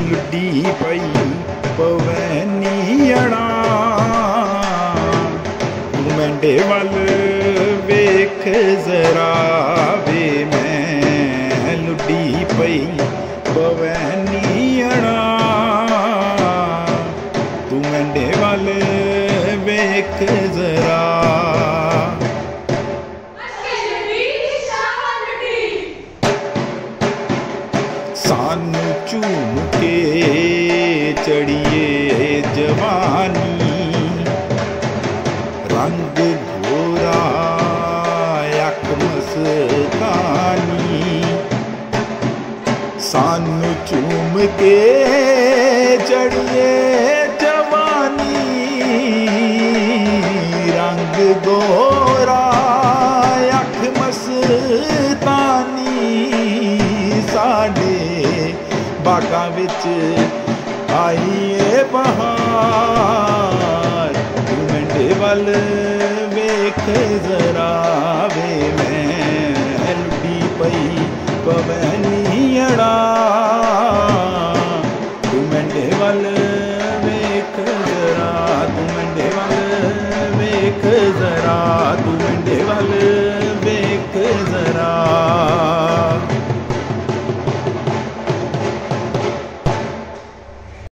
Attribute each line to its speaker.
Speaker 1: लुड्डी पई पवैनियणा मेंढे वल वेख जरा वे मैं लुड्डी पई पवैनियणा तू मेंढे वल वेख जरा सानू झूम के चढ़िए जवानी रंग गोरा अख मस्तानी सानू झूम के चढ़िए जवानी रंग गोरा अख मस्तानी साडे बागां विच आईए बहार तू मेंढे वल वेख जरा वे मैं लुड्डी पई पवैनियणा तू मेंढे वल वेख जरा तू मेंढे वल वेख जरा तू मेंढे वल